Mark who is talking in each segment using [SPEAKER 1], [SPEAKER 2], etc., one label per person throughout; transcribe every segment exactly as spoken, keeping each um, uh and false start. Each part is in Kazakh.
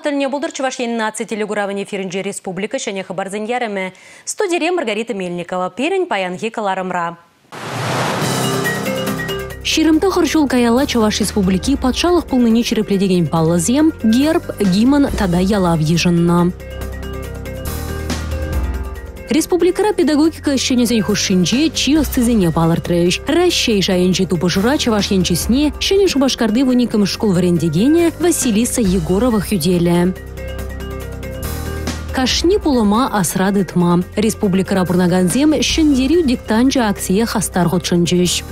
[SPEAKER 1] тылне булдыр Чувашияның наци телегуравын эфиринже республика шәне хабарзын ярымы. Студире Маргарита Мельникова, перін паянхи каларымра.
[SPEAKER 2] Ширимта харшул каяла Чуваш республики патшалық пулныне черепледеген паллазем, герб, гимн тада ялав ежынна. Республикара педагогика шенезен хушинче чиос цизене палыртрыш. Расщей шайынче тупышыра Чуваш янчесне шене шубашкарды выникам школ варендегене Василиса Егорова хюделе. Кашни пулома асрады тма. Республикара пурнаганзем шендерю диктанча акция хастар хотшынчыш.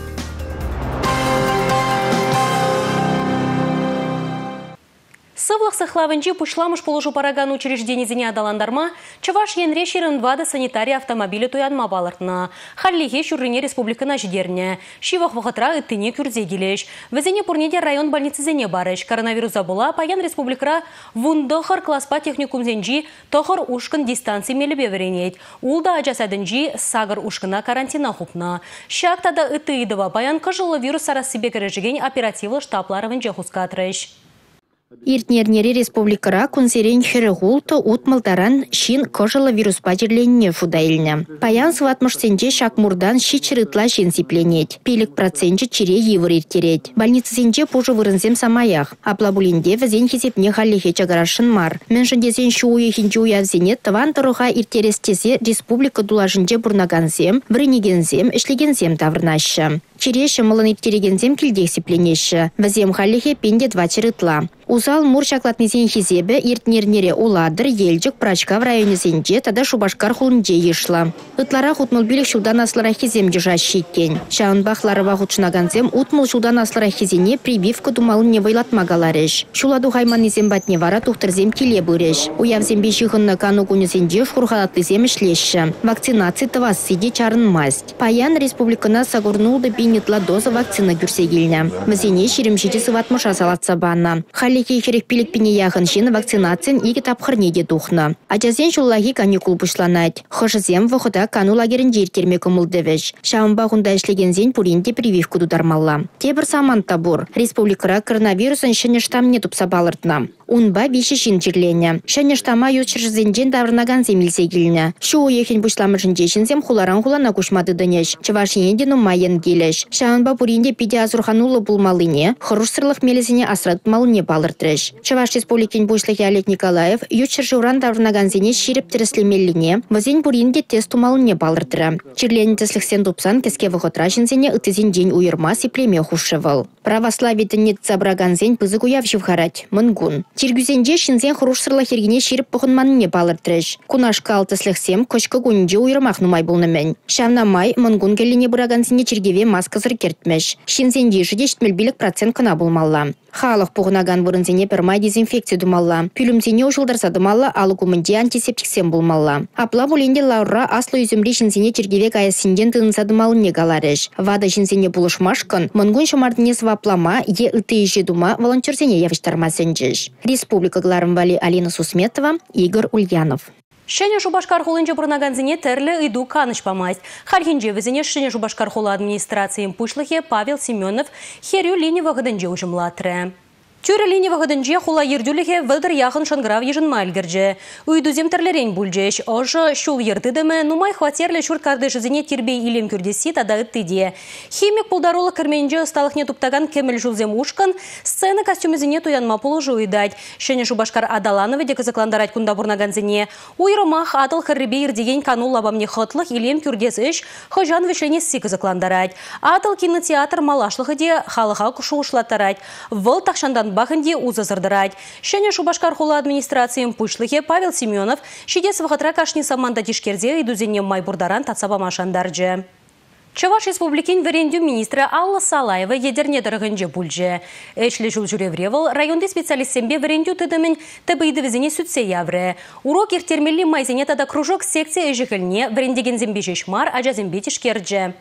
[SPEAKER 1] Сывлық сахлавынчи пушламыш полужу параган учрежденизине адаландарма Чуваш енре шерындвады санитария автомобилі туянма балыртна. Халлихе шүррине республикана жидерне. Шивах вахатра ыттыне күрзе келеш. Візене пурнеде район больницизене барыш. Коронавируса була паян республикара вундохар класспа техникумзенжи тохар ушкын дистанции мелебе веренет. Улда ажасадынжи сагыр ушкына карантина хупна. Шактада ыттыйдыва паян кыжылы вирус арасыбе кережеген оперативлы штапларывын жахускатрыш.
[SPEAKER 3] Иртнернери республикара кунсерен херегулты утмылдаран шин кожалы вируспа жерленне фудайльня. Паян сватмыштенче шакмурдан ши чырытла шин сипленет. Пилік проценче чире евр иртерет. Больницасенче пужы вырынзем самаях. Аплабулинде візен хизепне халлихе чагарашын мар. Меншіндесен шуы хинче уявзенет таван тұрыға иртерестесе республика дулажынче бурнаганзем, врынегензем, ішлегензем таврнашы. Чиреші мылын иртерегензем килдех сипленеші. Візем халлихе пенде два чырытла. Узал мур шаклатнезен хизебе иртнернере уладыр елжік прачка в районе зенде тада шубашкар хулынде ешла. Ытлара хутмыл билік шудан аслара хизем жыжа шиттен. Шаун бахларыва хутшынаганзем утмыл шудан аслара хизене прививка думалын не вайлатмагаларыш. Шуладу хайманезем батне вара тухтырзем келе бұреш. Уявзембе жығынны кану күнезенде шхурхалатлызем ішлеші. Вакцинация тавас сиде чарын масть. Паян республикана сагурнулды бинетла доза вакцина гюрсегилня. Вазене ширимшеде сыватмыша салатса банна. Халики херек пилик пине яхын шин вакцинациян иги тапхырнеде тухна. Ачазен шуллаги каникул бушланать. Хошызем вахыда кану лагерін жертерме көмілдевеш. Шамба хунда ішлегензен пуринде прививку дудармалла. Тебір саман табур. Республикара коронавирусын шыне штамне тупса балыртна. Унба биші шин жерлене. Шыне штама ючыржызенжен давырнаган земілсе келіне. Шу уехен бушламышын жешінзем хуларан хулана кушмады дынеш. Чавашиенде нумайен келеш. Шамба пуринде пиде азурханулы булмалыне. Хырушсырлық мелезіне асратмалыне балыр. Чуваш республикин бушлыхи Олег Николаев ючер журан даврнаганзене ширип тереслемеллине, вазень буринде тестумалыне балыртыра. Чирлени теслихсен тупсан кеске вахотрашинзене ытызен день уйырма сиплеме хушевал. Православие тенет забраганзень пызык уявшив харать, мынгун. Чиргюзенде шинзен хрушсырла хергене ширип пухынманыне балыртырыш. Кунашка алтыслихсем кочка гунде уйырмах нумай булнымен. Шавна май мынгун келине бураганзене чиргеве маска зыркертмеш. Шинзенде жидештмел билік процент кына булмалла. Халық пуғынаган бұрынзене пермай дезинфекция думалла. Пүлімзене ушылдарса думалла, алы күмінде антисептиксен булмалла. Апла бұленде лаура аслы үзімре шинзене чергевек аясинден тынса думалыне галарыш. Вада шинзене булышмашкын, мұнгын шымардыне сваплама, е ыты ежі дума волонтерзене явыштармасенжіш. Республика Гларымбали Алина Сусметова, Игорь Ульянов.
[SPEAKER 1] Шене Шубашкар холынче бурнаганзине терле иду каныш памайт. Хархинже візіне Шене Шубашкар хола администрациян пушлыхе Павел Семенов херю линива гыдынже ужымлатры. Тюре линива гыдынже хула ердюліхе вылдыр яхын шанграв ежін майлгірже. Уйдузем терлерен бульджеш. Ожы шул ердыдымы нумай хватерлі шуркарды жызіне тербей илем күрдесі тада ыттыде. Химик пулдарулы кірменже ысталықне туптаган кемел жулзем ушкан сцена костюмезіне туянма полужу уйдать. Шене Шубашкар Адалановы декі закландарать кунда бурнаганзине. Уйрымах атыл кірребе ердеген канул лабамне хытлық илем күрдес іш хыжан вешлене сикы закландарать. Атыл кинотеатр малашлығы де халыға кушу ушлаттарать. Выл тақшандан бахынде узы зырдырать. Шене Шубашкар хула администрациян пушлыхе Павел Семенов шидес вахатра кашни саманда тишкерзе и дузенем майбурдаран татсабама шандарджи. Чуваш республикин верендю министра Алла Салаева едерне дырыгынже бульже. Эчлі жыл жүревревыл районды специалистсембе верендю тыдымын тыбыйды візіне сүтсе явры. Урок ертермелі майзене тада кружок секция эжігіліне верендеген зембе жешмар ажа зембе тишкерджі.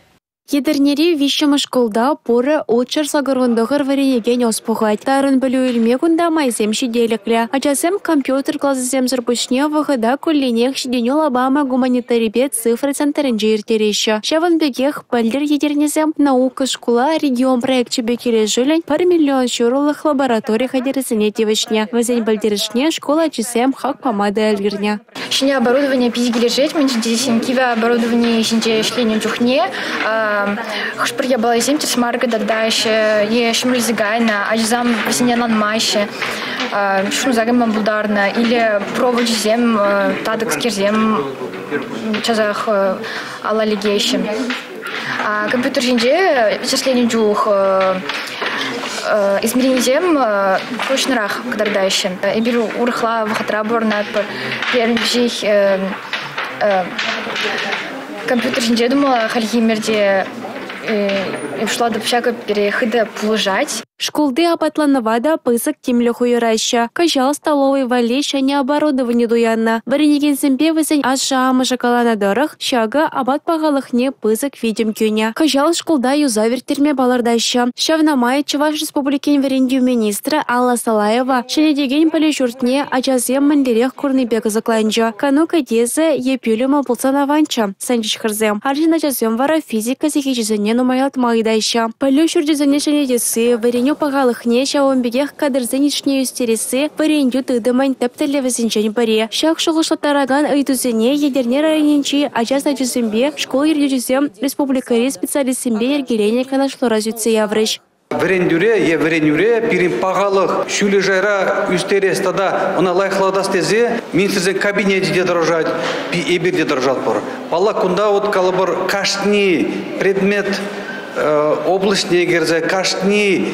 [SPEAKER 4] Едернери вишшама школда поры отчар сагарвандығыр варенеген оспуғайд. Тарын білу ilme күнда майзем шиделіклі. Ачасем компьютер классызем зірпушне вғыда көлленех шиденел Обама гуманитарибет цифры центрінже ертереші. Шаван бегех пәлдер едернезем наука школа регион проектче бекеле жүлін пар миллион шурулық лаборатория хадересіне девішне. Вазен бәлдерішне школа ачасем хак помады әлгірне.
[SPEAKER 5] Шине оборудование пизгележет, мен здесь киве оборудование шине шление джухне. Хшпыр я была изем тесмарга дадайше, е шмрызигайна, ажзам весенелан майше, шну загем булдарна или провод зем тадык скерзем чазах алалигейшим. Компьютер шине числение джух измерение зем точнорах кадардайше. Я беру урхла вахатраборна первый жих компьютер шинже думала хальхимерде и ушла до всякого перехода плужать.
[SPEAKER 4] Школды апатланывада пысык темлі хуйырайша. Кажал столовой валеща не оборудование дуянна. Баренеген зембе вызен аша амышакалана дорых, шага абат пағалықне пысык видим кюня. Кажал школда юзавертерме балардайша. Шавнамай Чуваш республикин варендию министра Алла Салаева шенедеген полежуртне ачазем мандерех курныбека закланча. Кану кадезе епюлема пулсанаванча. Санчиш хырзем. Аржин ачазем вара физика сихичизене нумаят майдайша. Полежурдизене шенедесы варен пағалықне шауынбегех кадырзенішне үстересі варендю тыдымайн тәптілі візінчен баре. Шақ шұғышлаттараган ұйдузене едернер арайненчи ажаз ажызымбе школ ергежізем республикари специалистімбе ергелене канашлора зүтсе яврыш.
[SPEAKER 6] Варендюре, е варендюре, пирим пағалық шүлі жайра үстерес тада она лайхладас тезе, министрзен кабинете де дорожать, пи эбир де дорожат пор. Пала кунда от калабар кашни предмет областные герзе кашни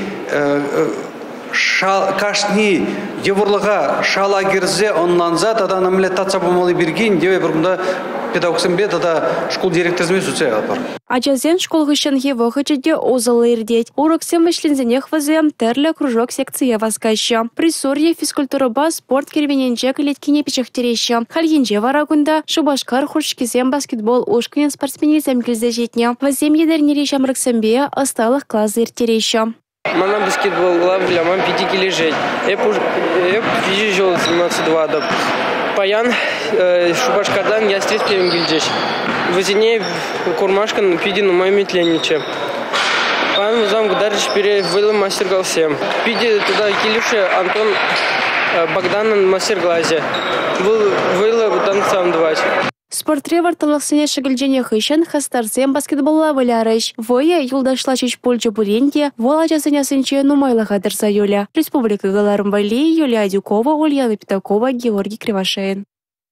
[SPEAKER 6] кашни девурлага шала герзе онланза тада намлет татса помалы биргин деве бургунда педагогсембе тада школ директорзме суце алпар.
[SPEAKER 4] Ачазен школ гышенге вохычеде озалы ирдеть. Уроксем вышлензенех вазем терле кружок секция вазгаща. Присорье физкультураба спорт кервененче килеткине пичахтереща. Хальенче варагунда шубашкар хуршкизем баскетбол ушкин спортсменизем килзе жетня. Вазем едернери шамрыксембе осталых класс иртереща.
[SPEAKER 7] Мана баскетбол глав для мам пяти килежей. Эп физи жол семнадцать два да. Паян шубашкардан я стрит пем гильдеш. Возине курмашкан пиди на моем метленниче. Пан зам гдариш пере вылы мастер галсем. Пиди туда килюше Антон Богдан мастер глазе. Был вылы там сам двать.
[SPEAKER 4] Спортревар талақсыне шагылжене хышын хастарзем баскетболла вылярыш. Воя юлдашла чеч польча буренде, вола жасыня сынче нумайла дырса Юля. Республика Галарым Вали, Юлия Дюкова, Ульяна Пятакова, Георгий Кривошеин.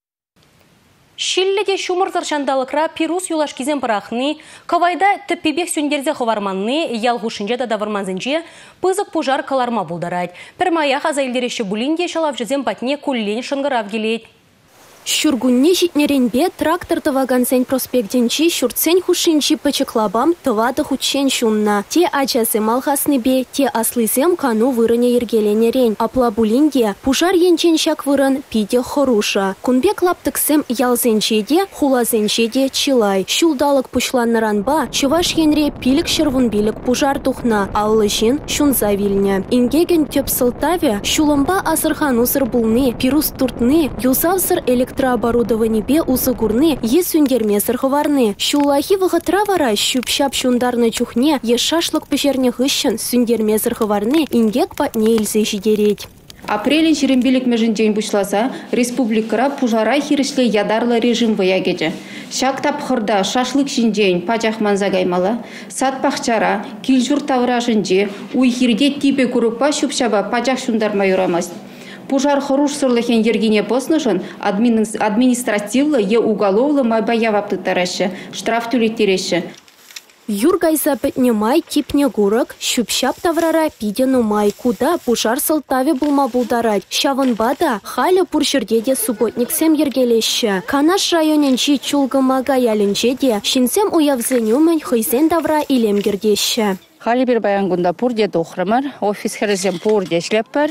[SPEAKER 1] Шилледе шумырзар шандалықра пирус юлашкизен парахны, кавайда тіппебек сүндерзе ховарманны, ялғушынже да даварманзынже, пызық пужар каларма булдарайд. Пермая хазайлдереші булинге шалав жезен патне куллен шынгырав келейд.
[SPEAKER 2] Шургунне житнеренбе трактор тывагансен проспектенчи шурцен хушинчи пачеклабам тывады хучен шунна. Те ачасы малхасныбе, те аслызем кану вырыне ергеленерен. Апла булинге пужар енчен шак вырын пиде хоруша. Кунбе клаптыксем ялзенчеде, хулазенчеде чилай. Шулдалык пучланнаранба Чуваш енре пилік шырвун билік пужар тухна, аллышин шунза вильня. Ингеген тёп сылтаве шулымба асырхан усыр булны, пирус туртны, юзавсыр электронный электрооборудование бе усыгурны, е сүнгерме сырхыварны. Шулахи вғытра вара щуп-щап шундарны чухне, е шашлык пешерне хыщын сүнгерме сырхыварны, ингек патне илсе жидереть.
[SPEAKER 8] Апрель жирембилик межінден бұшласа, республикара пужара хиришле ядарлы режим ваягеде. Шак тапхырда шашлык жинден пачах манзагаймала, сат пахчара, килжур тавра жинде, уйхирде типе курупа щуп-щаба пачах шундарма юрамаст. Пужар хоруш сырлыхен ергене поснышын административлы е уголовлы майбая вапты тараща, штраф тюлеттереща.
[SPEAKER 2] Юргайса пэтне май кипне гурок, щуп-щап таврара пидену май, куда пужар сылтаве булма булдарать. Шавын бада халя пуршердеде субботниксем ергелеща. Канаш районенчи чулгымага ялінчеде, шинсем уявзенюмен хыйзен тавра илемгердеща.
[SPEAKER 9] Хали bir баянгунда пурде дохрымар, офис херезем пурде шлеппар.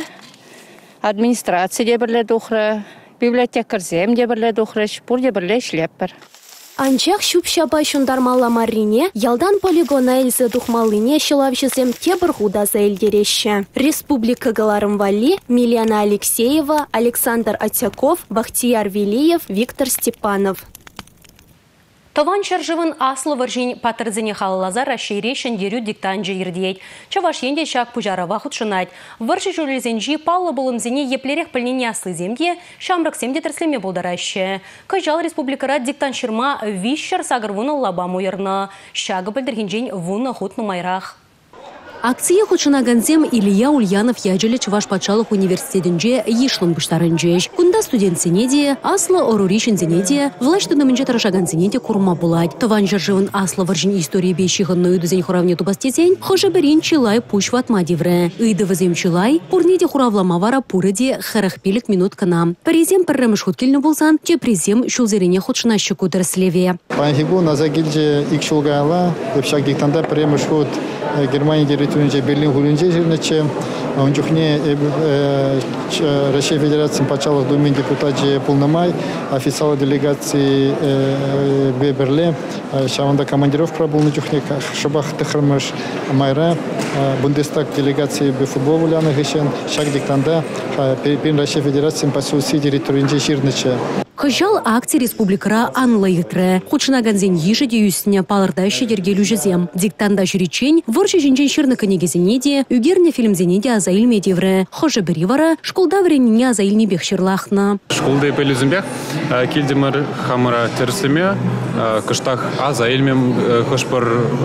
[SPEAKER 9] Администрация дебірлі дұқыры, библиотекарзем дебірлі дұқыры, шпур дебірлі шлеппір.
[SPEAKER 4] Анчах шупшапа шундармала марине, ялдан полигона эльзы тухмалыне шылавшысем тебір худаса эльдереща. Республика Галарымвали, Милена Алексеева, Александр Атяков, Бахтияр Велиев, Виктор Степанов.
[SPEAKER 1] Тован чаржывын аслы варжин патырзыне халалаза расширещен дерю диктанжы ирдеть. Чаваш енде шак пужарава худшынать. Варжи жулезенжи паллы болымзине еплерех пыльнене аслы земге, шамрак семде терслеме болдараще. Кажал республикара диктан ширма вищер сагыр вуна лаба муерна. Шагы білдіргенжен вуна хутну майрах.
[SPEAKER 2] Акция худшына ганзем Илья Ульянов яджелі Чуваш патшалық университетінде ешлым бұштарынжеш. Кунда студент зенеде, аслы оруришін зенеде, власть тудымынже тарашаган зенеде курма булать. Тован жаржывын аслы варжин истории бейшіғын нойды зен хуравне тубастезен, хожа берин чилай пуш ватма девре. Үйді вазем чилай, пурнеде хуравламавара пурыде харахпелік минут канам. Паризем пірреміш хуткелні болсан, те презем шулзерене худшына щеку дәрслеве.
[SPEAKER 10] Панхигу назагилже икшулгайла, епшак диктанда пірреміш худ Германия территорией Берлин гулинже жирнече, он чухне Российской Федерации почала думен депутаты полномай, официальной делегации Берлин, шаванда командировка был на чухне, шабах тахрамаш майра, Бундестаг делегации футбола ляна гешен, шаг диктанда, перед Российской Федерацией по всей территории жирнече.
[SPEAKER 2] Хыжал акции республикара анлайытры. Худшына ганзен еші деюсіне палырдайшы дергелю жезем. Диктанда жүречен, варшы жінчен шырны көнегезенеде, үгерне фильмзенеде азаил медеврі. Хожы бірі вара, школда вреніне азаилне бек шырлахна.
[SPEAKER 11] Школда епелізімбек, келдемір хамыра терсіме, кыштақ азаилмем хышпыр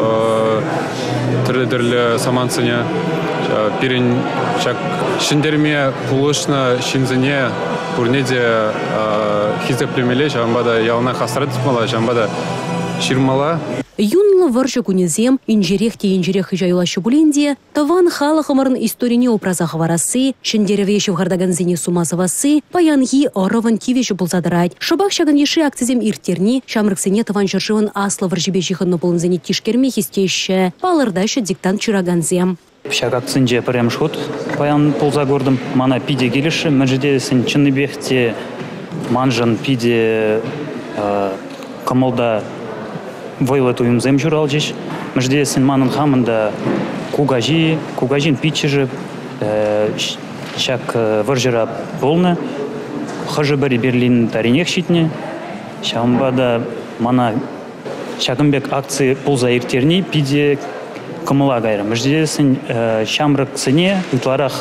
[SPEAKER 11] түрлі-түрлі самансыне, перен шак шиндерме пулышна шинзіне Пурнеде хизеплемеле, жамбада ялна хасрат мала, жамбада ширмала.
[SPEAKER 2] Юнлы варжы күнезем, инжерехте инжерех жайлашы буленде, таван халахымарын историне образах варасы, шендеревеші вғардаганзене сумазывасы, паянги орован кивеші бұлзадырайд. Шабақ шаган еші акцизем иртерни, шамрыксене таван жыржывын аслы варжыбешіхынны болынзене тишкерме хистеші, палырдайшы диктант чыраганзем.
[SPEAKER 12] Шагак сынже премшхут, паян полза гордым, мана пиде келіші, мәжіде сын чынны бехте манжан пиде камалда войлет уйымзем журал жеш, мәжіде сын манын хамында кугажи, кугажин пичежі, шак варжыра болны, хажы бәрі Берлин таринех шитне, шамбада мана шагымбек акции полза иртерни пиде Камала гайрам. Ждесен шамрак цене, утларах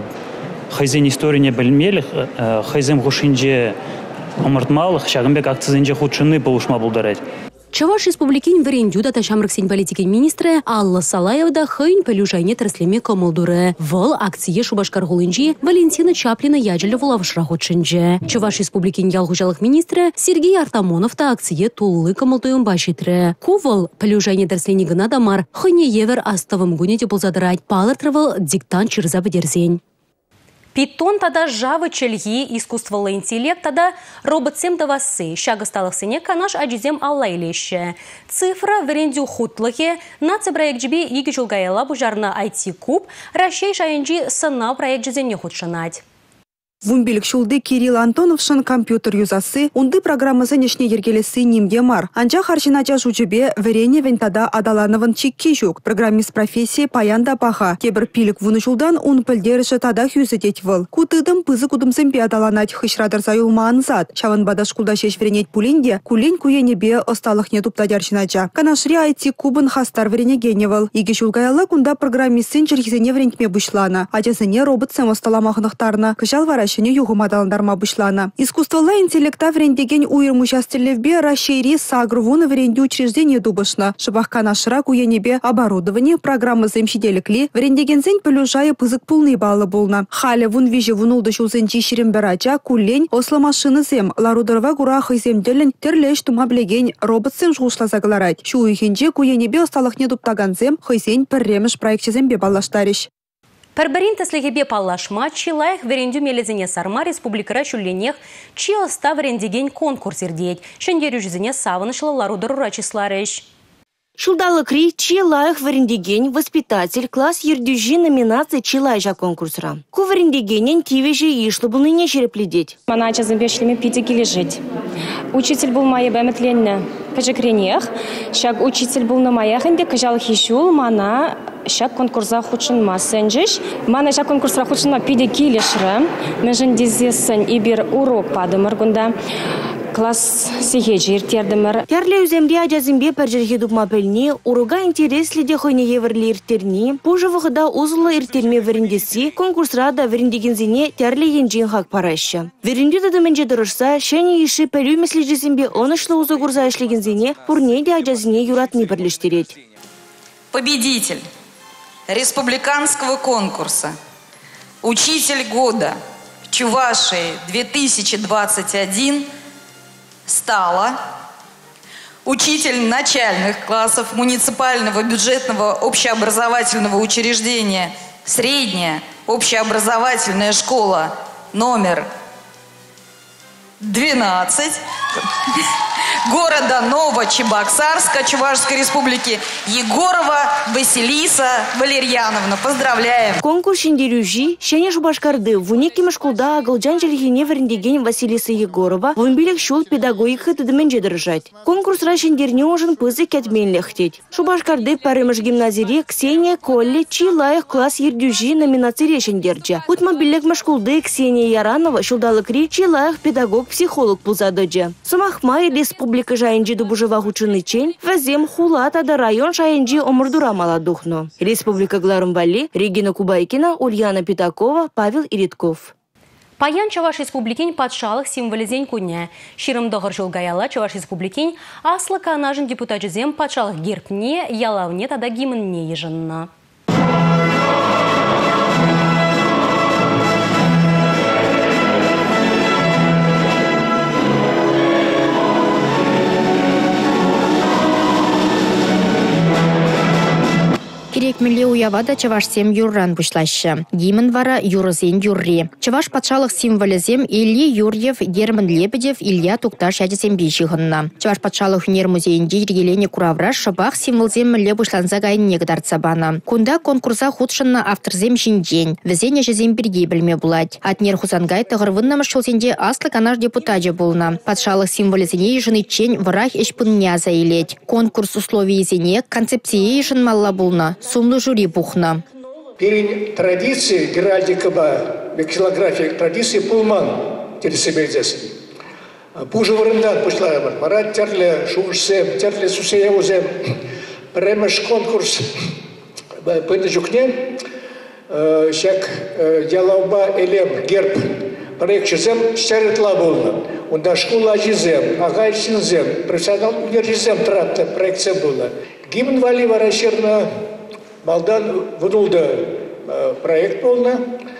[SPEAKER 12] хайзен историне білмелих, хайзен гушинже омартмалых, шагымбек акцизенже худшыны болушма булдарать.
[SPEAKER 2] Чаваш республикин варендюда та шамрыксен политикин министры Алла Салаевда хыйн пелюжайне траслеме комылдуры. Вол акция Шубашкар-Гулынжи Валентина Чаплина яджелі вулавшрахотшынже. Чаваш республикин ялгужалых министры Сергей Артамонов та акция туллы комылдуем башитры. Кувол пелюжайне траслени гына дамар хыйне евер астовым гунете булзадырать палыртрывал диктант чырза бедерзень.
[SPEAKER 1] Питон тада жавы чельги искусствовала интеллект, тада робот-сем давасы, шага сталых сыне канаш аджизем алла илеще. Цифра врендю хутлыхе, на проект джиби иги чулгаяла бужарна ай ти-куб, ращей шайынжи сына проект джизене худшанать.
[SPEAKER 13] Вумбилик шулды Кирилл Антоновшын компьютер юзасы, унды программасы нешне ергелесі немде мар. Анча харчинача жучебе верене вентада адалановын чикки жук. Программист профессии паянда паха. Кебір пилік вуны жулдан ун пілдеріші тада хюзетет выл. Кутыдым пызы кудымсымпе адаланать хышрадыр заюлмаан зад. Чаван бада шкулда шеш веренет пуленде, кулень куенебе осталыхне туптадярчинача. Канашри айти кубын хастар верене геневал. Иги шулгаялы кунда программистын черхизене врентме бушлана. Адязыне робот сем осталамахынықтарна. Кышал вараш югумадаландарма бушлана. Искусстволла интеллекта врендеген уйрмучастелевбе расшири сагрувуны вренди учреждение дубышна. Шабахка нашра куенебе оборудование программы земшиделекли врендеген зень пылюжая пызык пулный баллы болна. Халя вун виже вунулды шулзенчи ширемберача кулень осла машины зем ларудырва гурахы земделен терлеш тумаблеген робот сем жгушла загларать. Шуихенже куенебе осталых не дуптаган зем хойзень перремеш проекте зембе баллаштарищ.
[SPEAKER 1] Перберин теслегебе паллашма, чилайх верендю мелезене сарма республикара чулленех, чи оста верендеген конкурс ирдеть. Шендерю жизене савынышлы ларудыру рачисларыш.
[SPEAKER 14] Шулдалы кри чилаях варендеген воспитатель класс ердюжи номинации чилайжа конкурсра. Ку варендегенен тивежи ишло был ныне черепледеть.
[SPEAKER 15] Мана чазым бешлими пяти лежить. Учитель был моя беметленне кажекренех. Шаг учитель был на моях инде кажал хищул мана шаг конкурса худшин массенджиш. Мана шаг конкурса худшин ма пяти килешре. Межен дизесен ибир урок падымыргунда. Класс сихеджир тердемер.
[SPEAKER 14] Терле үземде ажазимбе перджерхи дупма пельни, уруга интересли де хойне еверли иртерни, пужа вахда узла иртерме верендеси, конкурсра да верендегензине терле енджин хак параща. Веренди да менже дырышса, шени иши пелю мисли жезимбе онышлы уза гурза ишлегензине, пурне де ажазине юратни берлиштереть.
[SPEAKER 16] Победитель республиканского конкурса «Учитель года Чувашии две тысячи двадцать один» стала учитель начальных классов муниципального бюджетного общеобразовательного учреждения «Средняя общеобразовательная школа» номер двенадцать города Новочебоксарска Чувашской республики Егорова Василиса Валерьяновна. Поздравляем!
[SPEAKER 14] Конкурс индирюжи шене Шубашкарды в униким школда агалджан жильгине верендеген Василиса Егорова в имбилек шул педагогика тедменже держать. Конкурс рашендерне ожен пызы кетмен лехтеть. Шубашкарды парымыш гимназире Ксения Колли чилаях класс ердюжи номинации решендерджа. Утмобилек машкулды Ксения Яранова шулдалыкри чилаях педагог-психолог пулзадыджа. Сумахмай республика Республика Жайынжи дубужева хучыны чень, вазем хулата да район Жайынжи омырдура маладухну. Республика Гларымбали, Регина Кубайкина, Ульяна Пятакова, Павел Иритков.
[SPEAKER 1] Паян Чаваш Республикин подшалых символизень куня. Ширым дохар жулгаяла Чаваш Республикин, аслы канажын депутатжизем подшалых герпне, ялавне тада гимнне ежынна.
[SPEAKER 3] Керек милли уявада чавашсем юрран бушлашы. Гимн вара юрызен юрри. Чаваш патшалық символизем Ильи Юрьев, Герман Лебедев, Илья Тукташ ядесем бейшіғынна. Чаваш патшалық өнер музейінде ергелене куравра шабақ символзем милли бушланза гайын негдарца бана. Кунда конкурса худшынна авторзем жинжен. Везене жезем бірге білме булать. Атнер хузангай тағырвыннамыш шолсенде аслы канаш депутажы болна. Патшалық символизене ежыны чен врах эшпыння заилеть. Конкурс условий езене концепции ежын малла болна. Сумлы жюри бухна.
[SPEAKER 17] Перед традицией геральдика ба, вексилография традиции пулман тересебедес. Пужа варендан пошла, марат терле шушсем, терле сусеевузем. Премеш конкурс пындыжукне, шак ялауба элем герб. Проект жезем шаретла булна. Унда школа жезем, агай шинзем, профессионал жезем трапта проектсем булна. Гимн вали варашерна. Малдан внулда проект полна.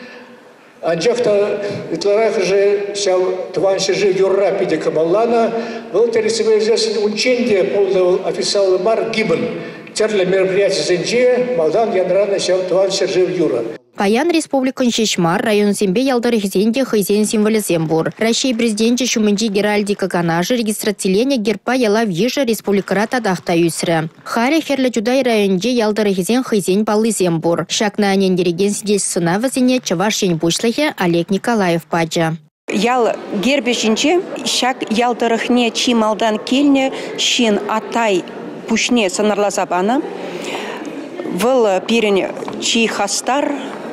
[SPEAKER 17] Анжахта итларах же сял тванши же юрра пиде камаллана. Был тересивизесен унченде полный официал мар гибн. Терле мероприятие зенче Малдан янрана сял тванши же юра.
[SPEAKER 3] Паян республикан Шишмар район зембе ялдары хизенде хизен символизем бур. Россия президенті шумынжи геральдика канажы регистрацилене герпа яла вижа республикара тадахта юсры. Харе херле жудай районде ялдары хизен хизен палызем бур. Шакна анен дереген сидес сына вазине чавашень бушлахе Олег Николаев паджа.
[SPEAKER 18] Ял гербешінче шак ялдырыхне чи малдан келне шин атай пушне санарласа бана. Выл пирен чи хастар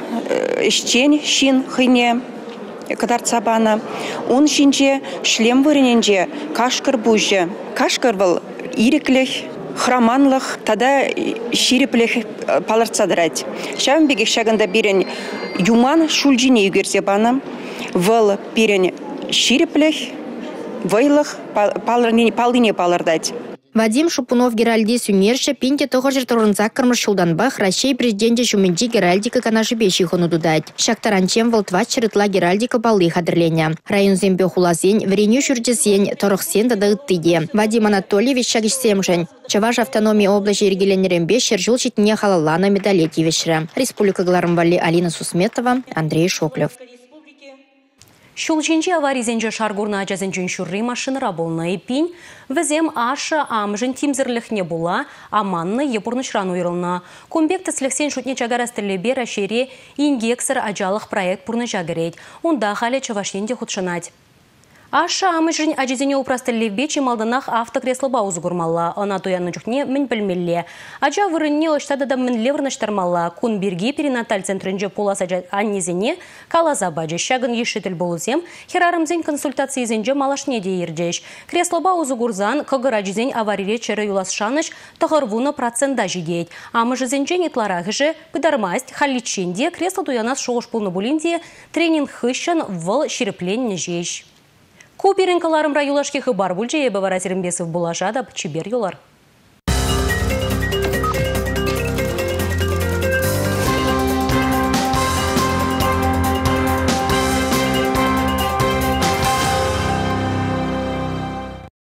[SPEAKER 18] Ищен шин хыне кадарцабана. Он шинче шлем вырененже кашкар бужа. Кашкар был иреклех, храманлых, тогда ширеплех паларцадрать. Шавен беги шаганда бирен юман шульджине югерзебана. Выл пирен ширеплех, вайлых палыне палардать.
[SPEAKER 3] Вадим Шупунов Геральди Сумерша пинте тохожер торунзак кармаршулданбах Россия президенті шуминджи Геральдика канаши беши хону дудать. Шактаранчем волтва чырытла Геральдика балы хадырленя. Район зембе хулазень, вреню шурджесень, торохсен дадагыттыде. Вадим Анатольевич шагишсемжен. Чаваш автономия области ергеленерембе шержул читне халалана медалетьевичра. Республика Гларымвали Алина Сусметова, Андрей Шоклев.
[SPEAKER 1] Шулчинчи аваризенче шаргурна жазенчен шурри машинара болны пин, візем аша амжын тимзірліхне була, аманны епурнышран уйрылна. Кумбек тісліксен шутне чагарастырле бер ашере ингексер ажалық проект пурны жагырет. Онда халі чавашенде худшанать. Аша амыжын ажизене упрастылле бечи малданах автокресло баузы гурмалла. Она туянны жүхне мін білмелле. Ажа вырынне оштада да мін леврныштармалла. Кун бирге перинаталь центрінже полас ажа аннезене калаза баджа. Шагын ешетіл болузем, херарымзен консультации зенже малашне де ердеш. Кресло баузы гурзан кыгыр ажизен аварире чері юлас шаныш тағырвуны процента жидеть. Амыжы зенже нетларағыжы пыдармасть халиченде кресло туянас шоғыш пулны булинде тренинг хыщан выл шерепленне жеш. Куперенкаларым райулашки хыбар бүлже ебі варазерімбесів бұлажадап чибер юлар.